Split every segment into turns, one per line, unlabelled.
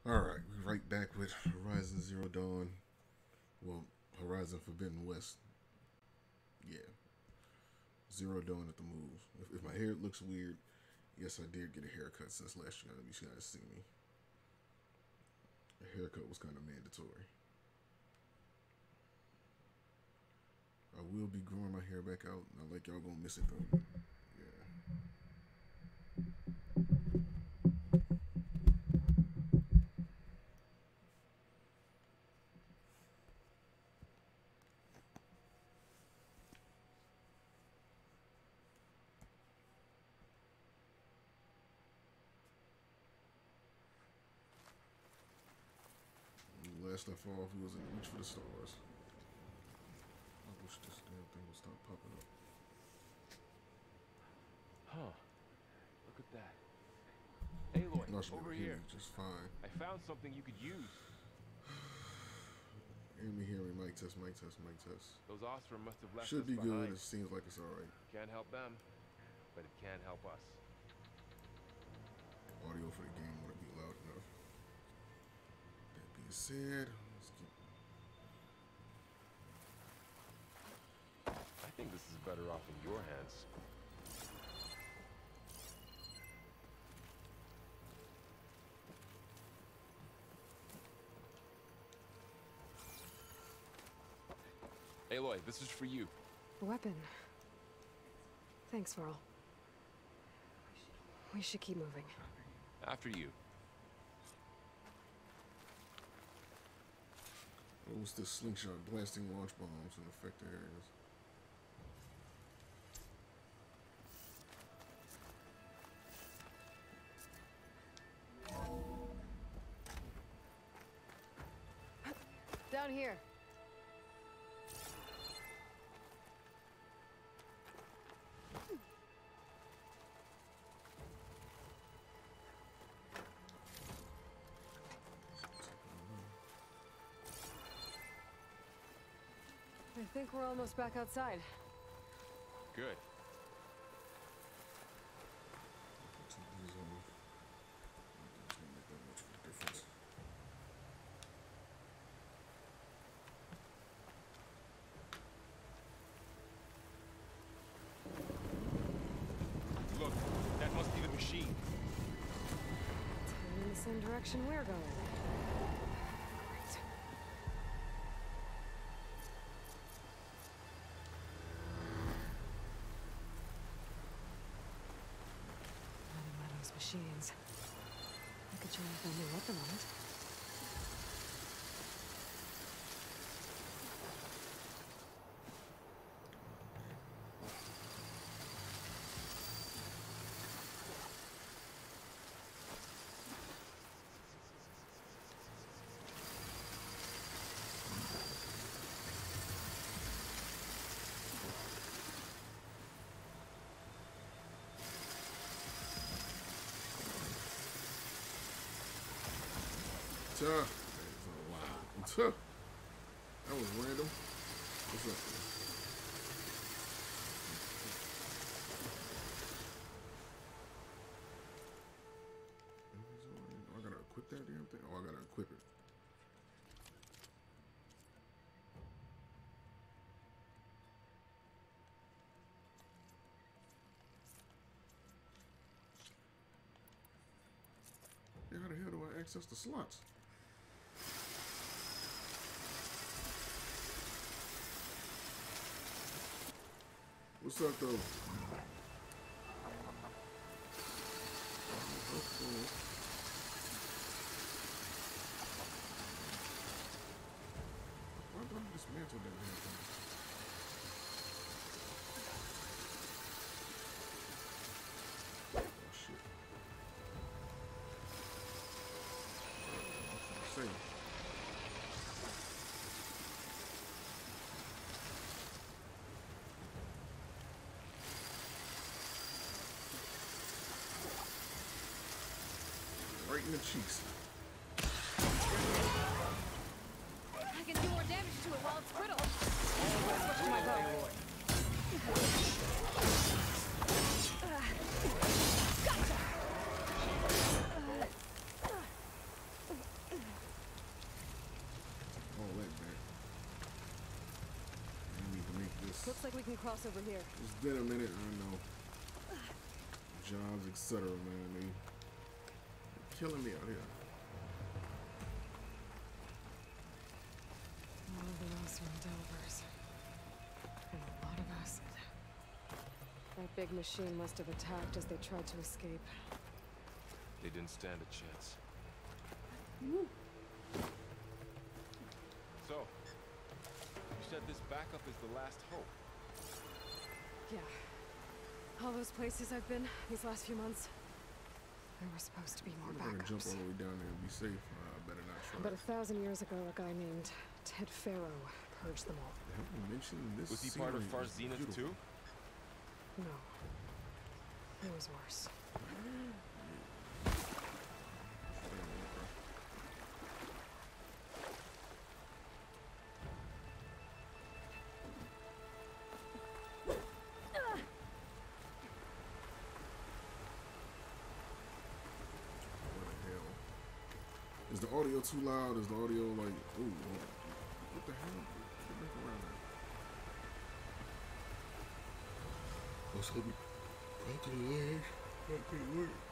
Alright, we're right back with Horizon Zero Dawn. Well, Horizon Forbidden West. Yeah. Zero Dawn at the move. If my hair looks weird, yes, I did get a haircut since last year. You guys see me. A haircut was kind of mandatory. I will be growing my hair back out. Not like y'all gonna miss it though. Yeah. Last I off, he was in Reach for the Stars. I wish this damn thing would stop popping up.
Huh. Look at that. Aloy, over here.
Just fine.
I found something you could use.
Hear me, mic test, mic test, mic test.
Those Osram must have left
Should
us
be
behind.
good. It seems like it's alright.
Can't help them, but it can help us.
Audio for the game wouldn't be loud enough. That being said, let's keep.
I think this is better off in your hands. Aloy, this is for you.
A weapon. Thanks, Varl. We should keep moving.
After you.
What was this slingshot blasting launch bombs in affected areas?
Down here. I think we're almost back outside.
Good.
It's gonna make that much of a difference.
Look, that must be the machine.
It's heading in the same direction we're going. Great. Another one of those machines. I could try and find a weapon on it.
Wow. That was random. What's up? I gotta equip that damn thing? Oh, I gotta equip it. Yeah, how the hell do I access the slots? What's up, though? Why do I dismantle that damn thing? Oh, shit. I'm saying. Right in the cheeks.
I can do more damage to it while it's brittle. Switch to my bow. Gotcha! Looks like we can cross over here.
It's been a minute, I know. Jobs, etc., man. They're killing me out here.
All of the Osram Delvers. And a lot of acid. That big machine must have attacked as they tried to escape.
They didn't stand a chance. So, you said this backup is the last hope.
Yeah. All those places I've been these last few months, there were supposed to be more
I'm not gonna jump
backups.
all the way down there and be safe. Better not try.
But 1,000 years ago, a guy named Ted Faro purged them all.
They haven't mentioned this.
Was he part of
scenery
Far
is
Zenith
beautiful.
No.
too?
It was worse.
Is the audio too loud? Is the audio like, ooh, what the hell? Get back around there. What's up? Back to the legs. Back to the legs.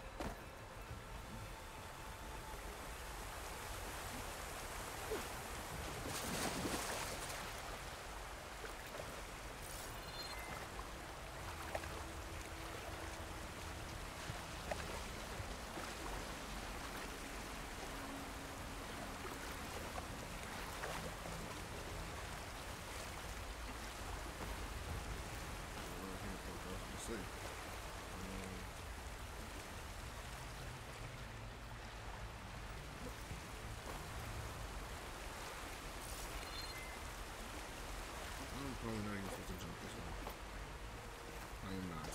I'm probably not even supposed to jump this one. I am not.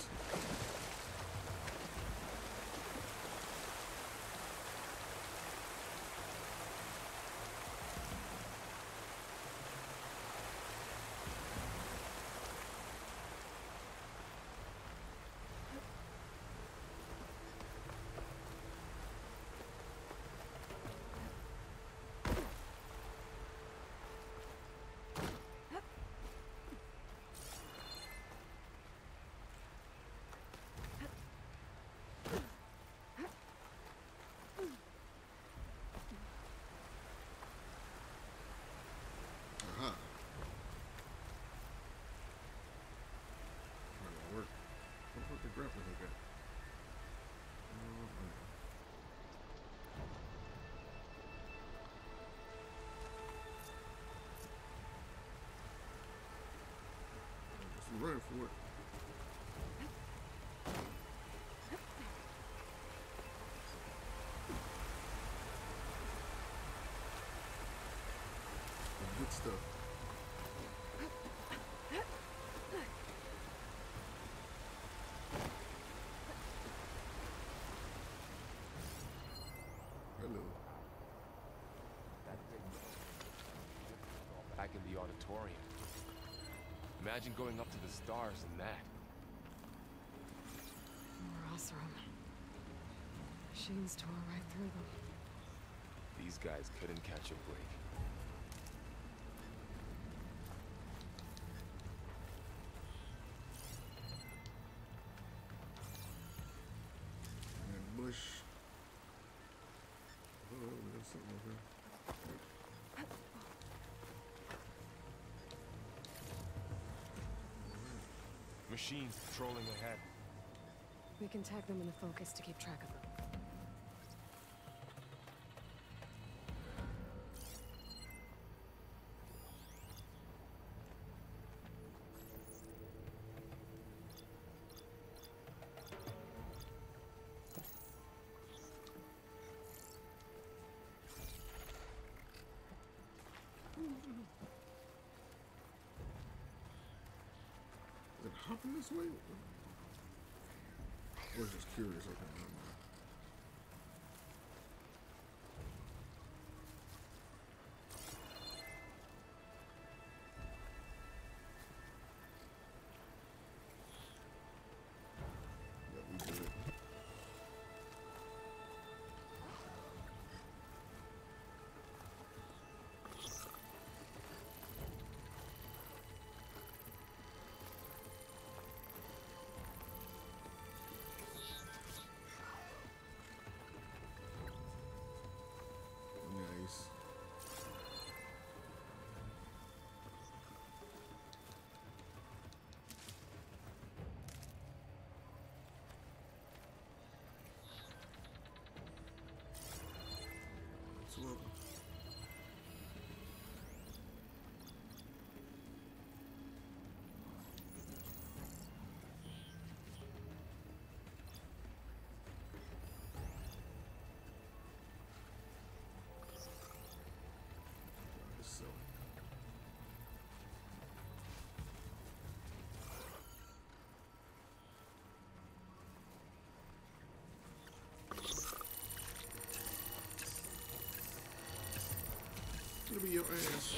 Aha. Not gonna work. What the fuck the grappling hook at? Just run for it. The good stuff. Hello.
Back in the auditorium. Imagine going up to the stars in that.
More Osram. Machines tore right through them.
These guys couldn't catch a break.
And bush. Oh, there's something over there.
Machines patrolling ahead.
We can tag them in the focus to keep track of them.
Is it hopping this way? I was just curious. Okay, never mind. Yeah, we did it. It'll be your ass.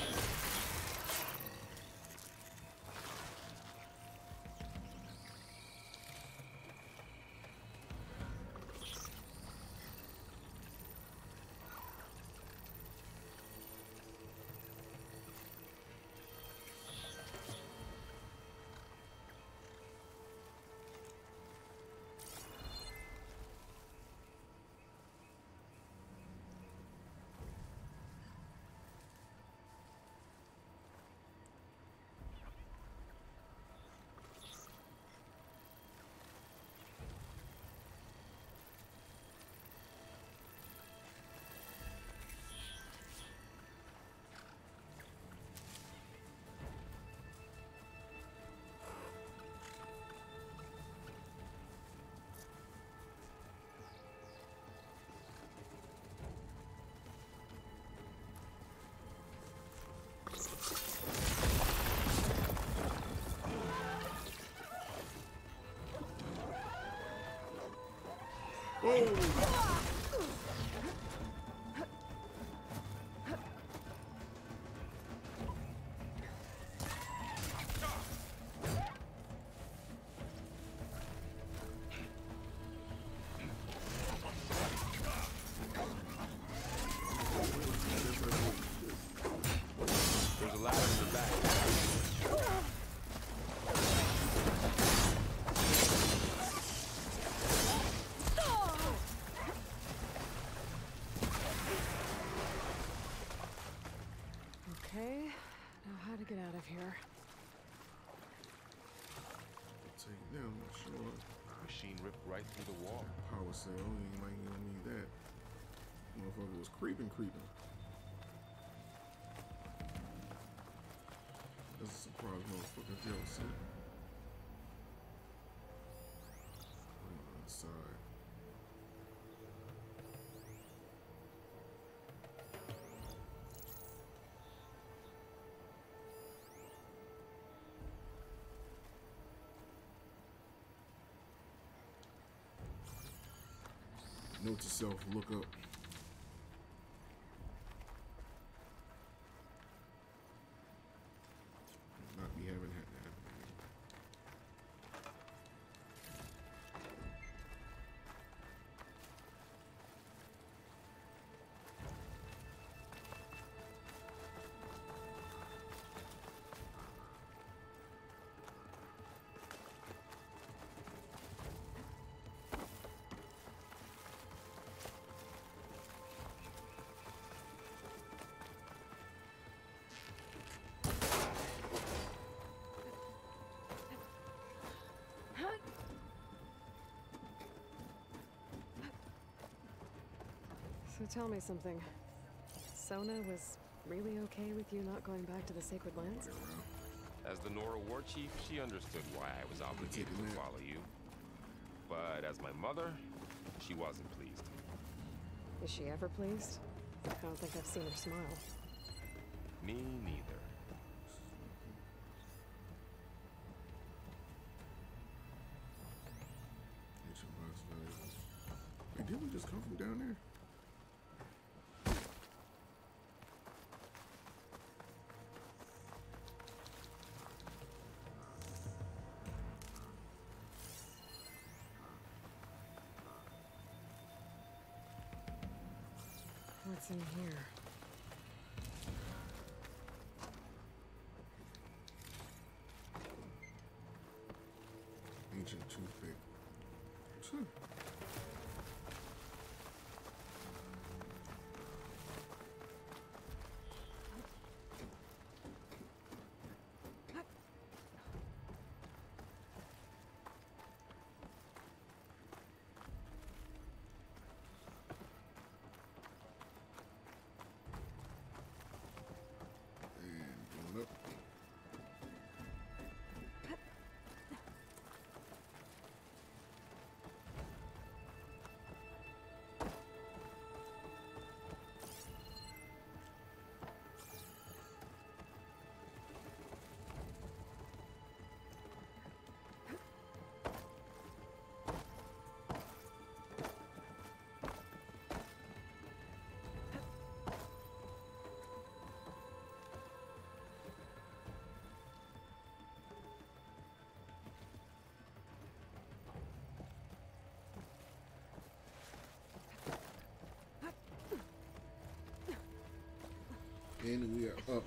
There's a ladder in the back.
Okay, now how to get out of here?
Take them, sure.
Machine ripped right through the wall.
Power cell, you might gonna need that. Motherfucker was creeping. That's a surprise motherfucker jealousy. On the other side. Note to self, look up. Not be having that happen.
So tell me something. Sona was really okay with you not going back to the Sacred Lands?
As the Nora war chief, she understood why I was obligated to follow you. But as my mother, she wasn't pleased.
Is she ever pleased? I don't think I've seen her smile.
Me neither.
Ancient box valuables. Wait, didn't we just come from down there?
What's in here?
Ancient toothpick. Huh. And going up. And we are up.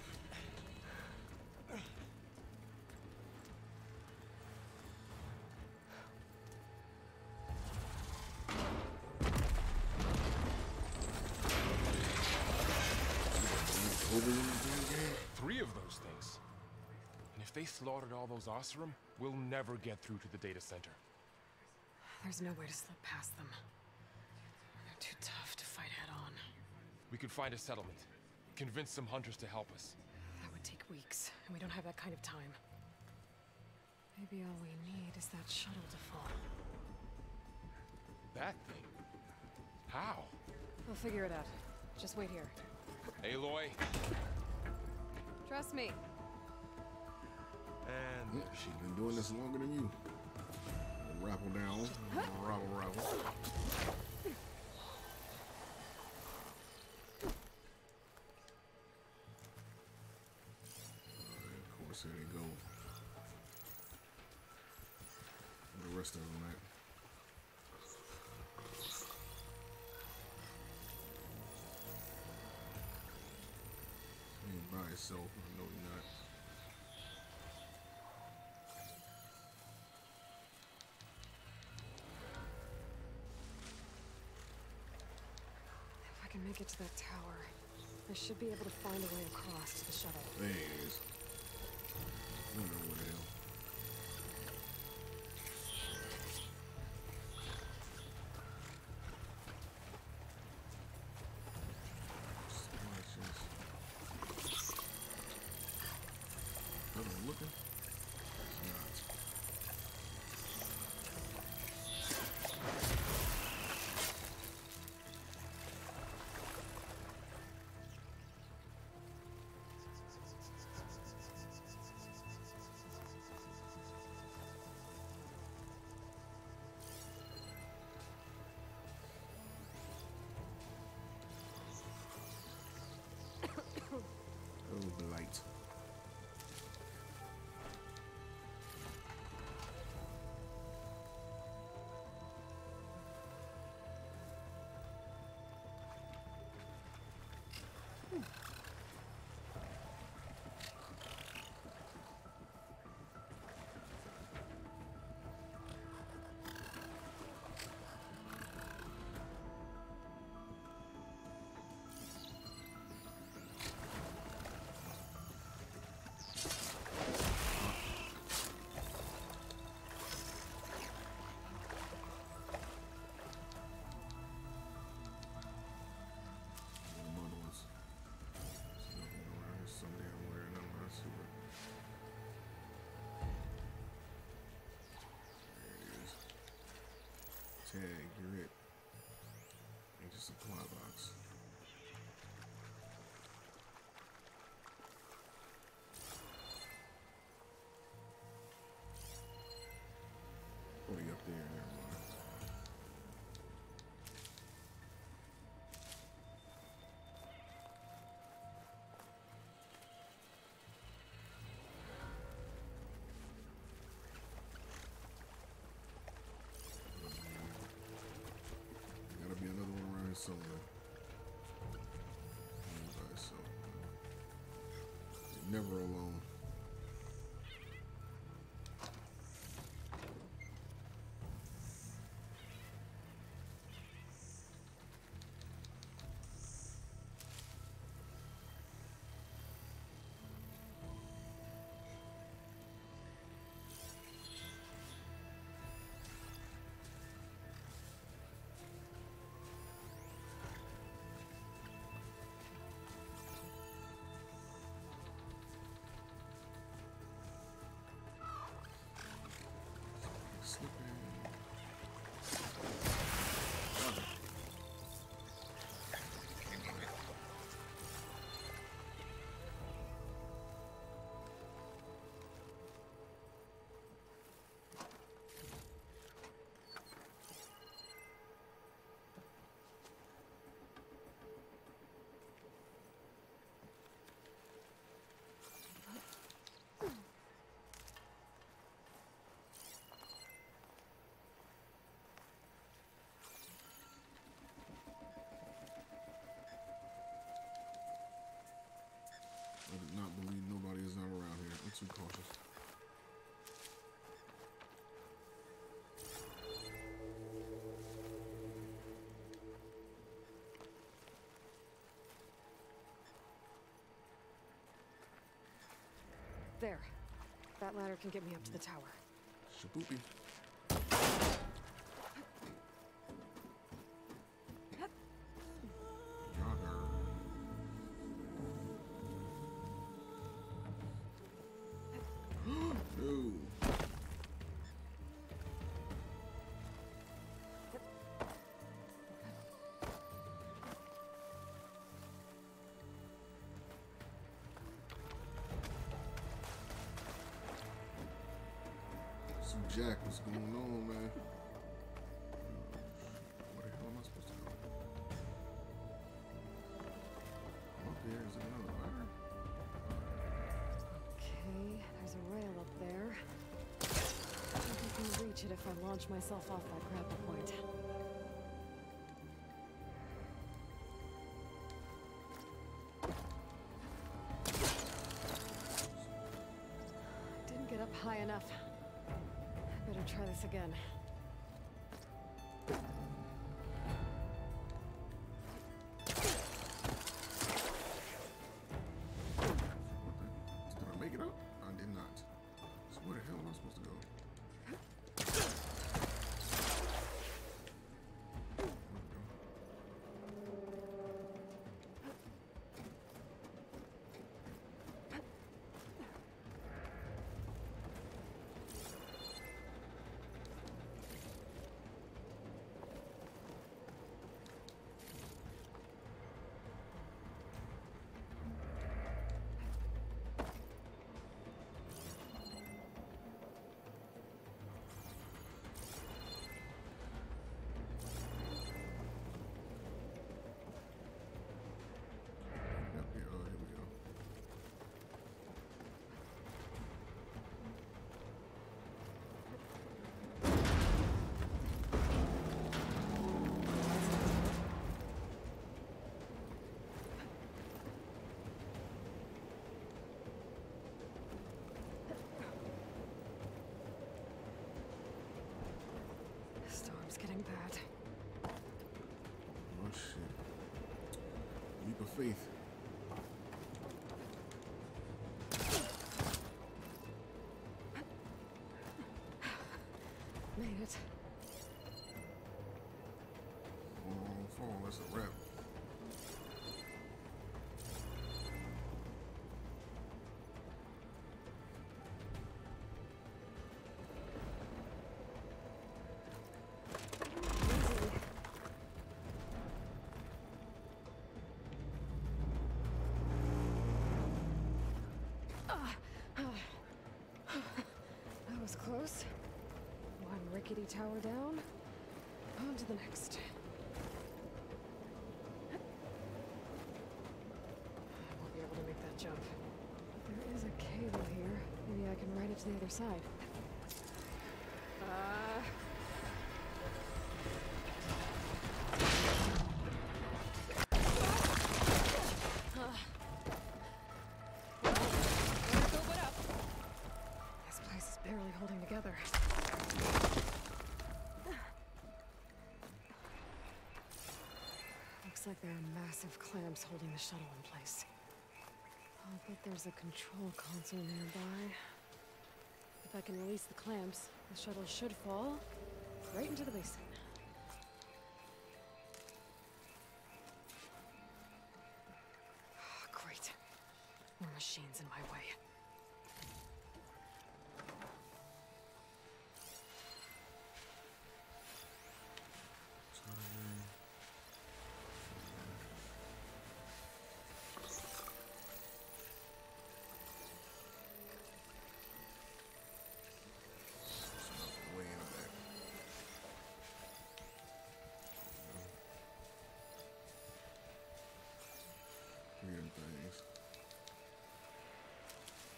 Three of those things. And if they slaughtered all those Oseram, we'll never get through to the data center.
There's no way to slip past them. They're too tough to fight head on.
We could find a settlement. Convince some hunters to help us.
That would take weeks, and we don't have that kind of time. Maybe all we need is that shuttle to fall.
That thing? How?
We'll figure it out. Just wait here.
Aloy.
Trust me.
And
Yeah, she's been doing this longer than you. Raffle down. Raffle. Of course, there they go. Where the rest of them at? He ain't by himself. No, he's not.
If I can make it to that tower, I should be able to find a way across to the shuttle.
There he is. I don't know what the hell. I'm looking. It's not. Oh, the light. Tag, you're it. Ain't just a supply box. Oh, they up there, never mind. Gotta be another one around here somewhere. Okay, so you're never alone.
There. That ladder can get me up to the tower.
Shaboopy. No. So Jack, what's going on, man? Where the hell am I supposed to go? I'm up here. Is there another ladder?
Okay, there's a rail up there. I think I can reach it if I launch myself off that grapple point. Didn't get up high enough. Better try this again.
Did I make it up? I did not. So where the hell am I supposed to go? Yep, here we go.
Storm's getting bad.
Oh shit. Leap of faith.
Made it.
Wrong phone, that's a wrap.
That was close. One rickety tower down. On to the next. I won't be able to make that jump. There is a cable here. Maybe I can ride it to the other side. This place is barely holding together. Looks like there are massive clamps holding the shuttle in place. I'll bet there's a control console nearby. If I can release the clamps, the shuttle should fall right into the basin. Great. More machines in my way.
Way in the back. Weird things.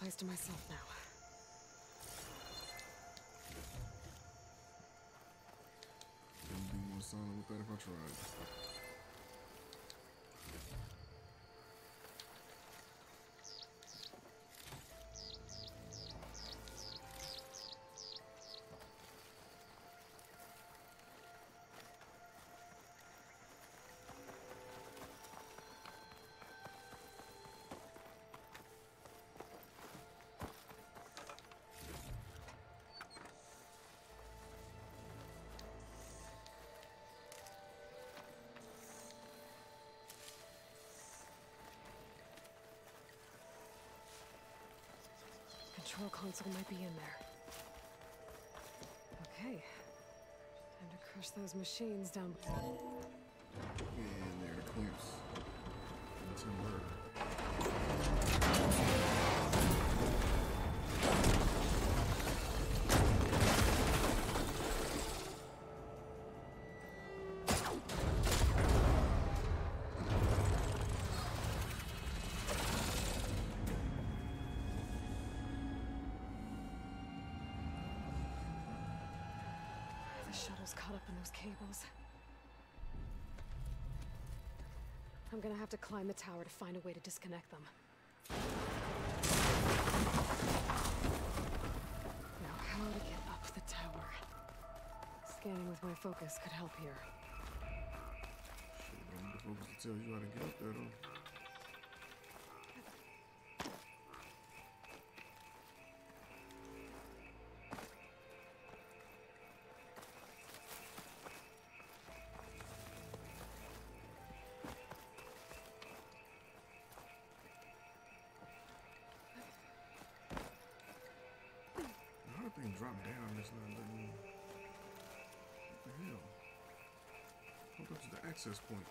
place to myself now.
Wouldn't be more silent with that if I tried.
Control console might be in there. Okay. Time to crush those machines down.
And there, the clamps. Until murder.
The shuttle's caught up in those cables. I'm gonna have to climb the tower to find a way to disconnect them. Now, how to get up the tower? Scanning with my focus could help here.
Shit, I need the focus to tell you how to get up there, though. How the thing drop down and it's not letting me... What the hell? Hold up to the access point.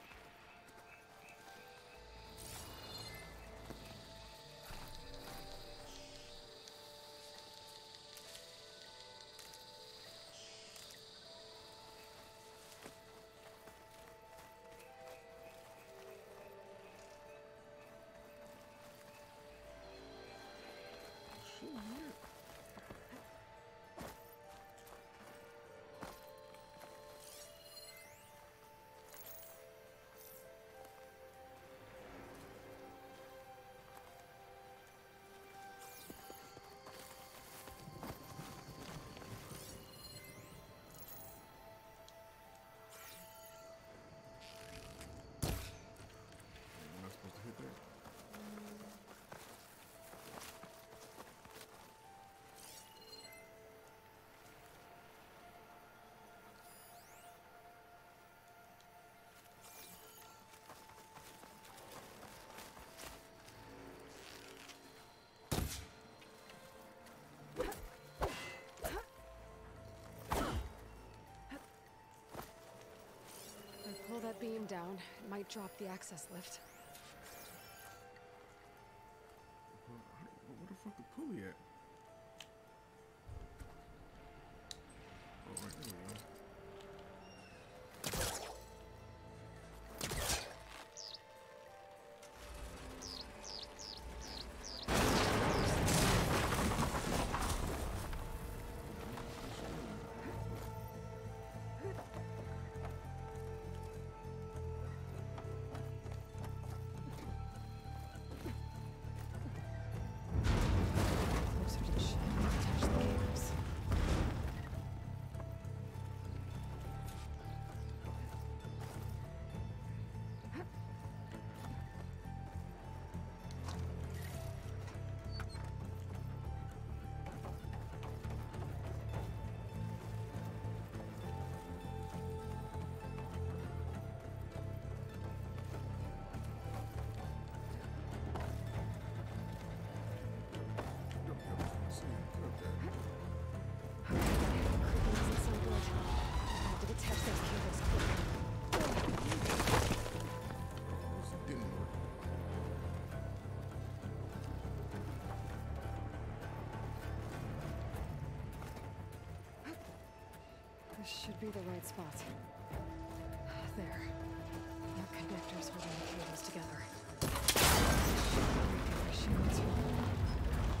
Shit, weird. Am I supposed to hit that?
If I pull that beam down, it might drop the access lift.
Where the fuck the pulley at? Oh, right there we go.
Closer to the ship, touch the cables. Doesn't sound good. I have to detach those cables quick.
This didn't work.
This should be the right spot. There. Now connectors holding the cables together. Shields.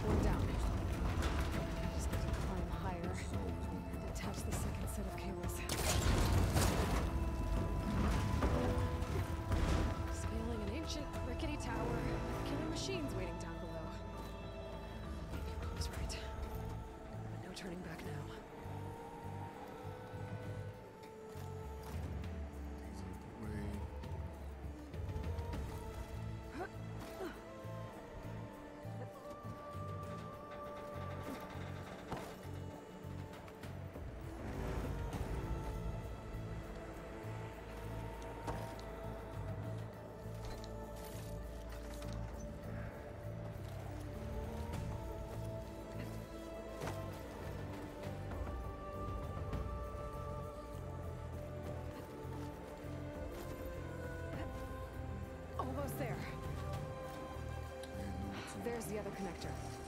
other connector.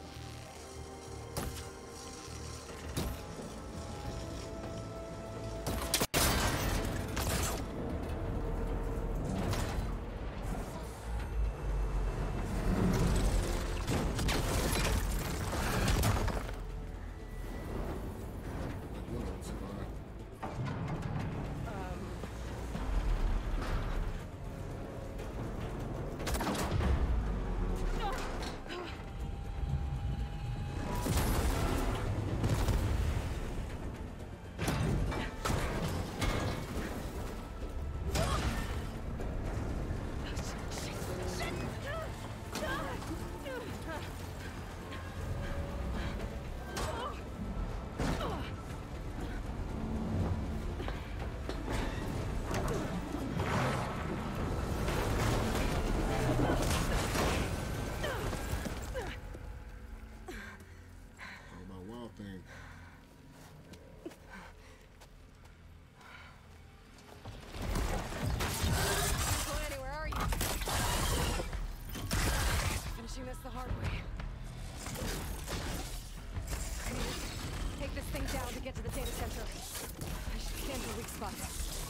This the hard way. I need to take this thing down to get to the data center. I should scan for weak spots.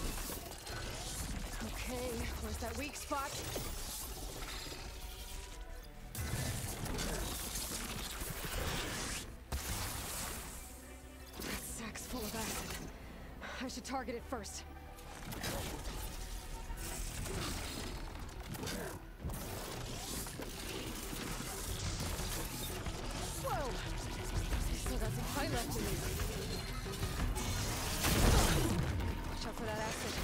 Okay, where's that weak spot? That sack's full of acid. I should target it first. Whoa! Still got some fight left in me. Watch out for that acid.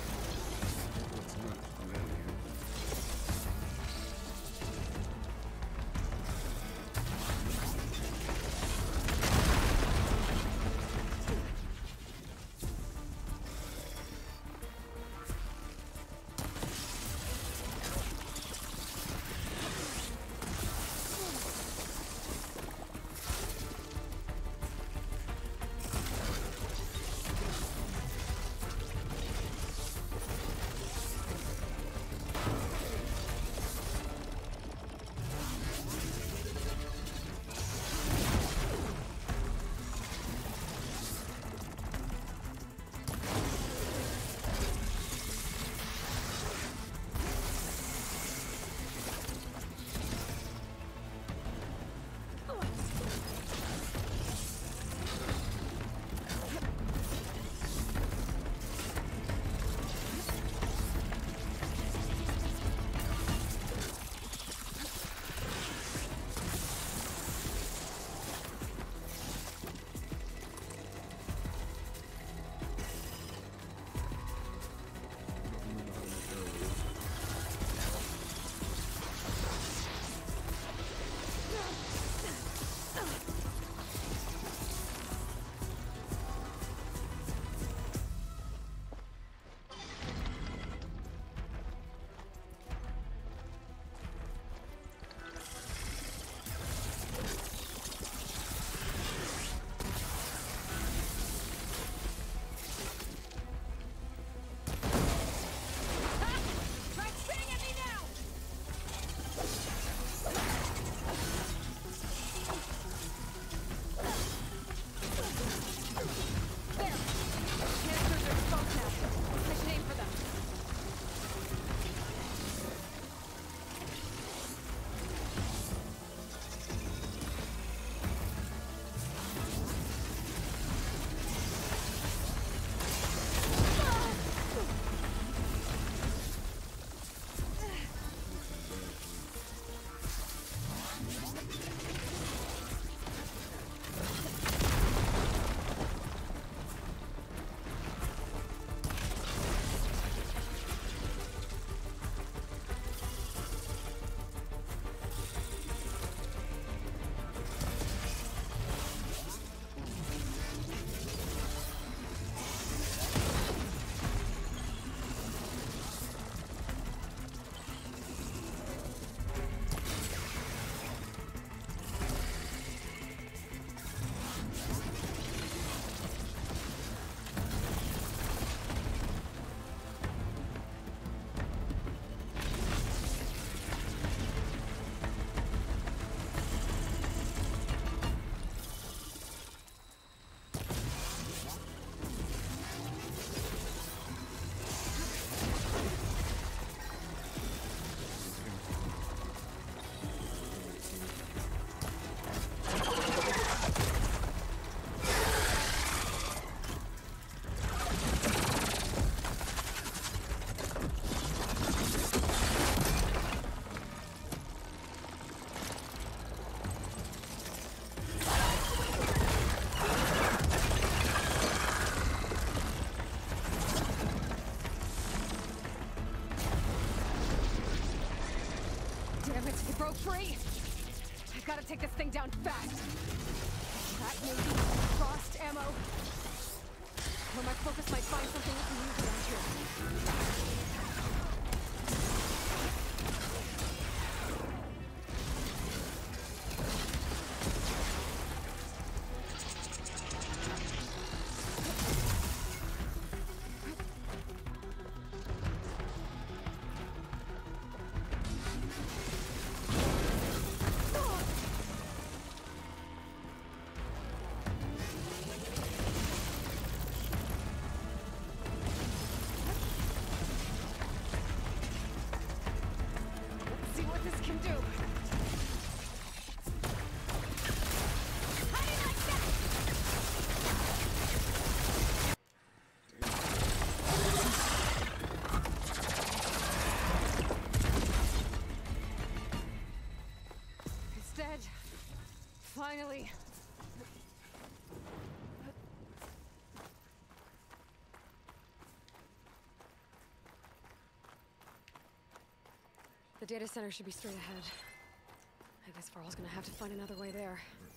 Gotta take this thing down fast. That maybe frost ammo. Or my focus might find something we can use around here. See what this can do. How do you like that? It's dead. Finally. The data center should be straight ahead. I guess Varl's gonna have to find another way there.